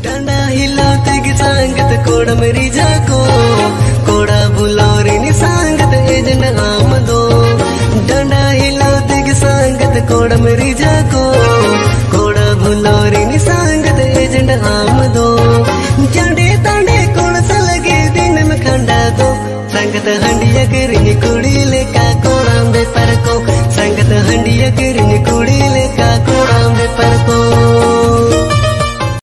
डंडा हिलाते की सांगत कोड़ा मेरी जाको कोड़ा बुलावरी नी सांगत एजेंट आमदो डंडा हिलाते की सांगत कोड़ा मेरी जाको कोड़ा बुलावरी नी सांगत एजेंट आमदो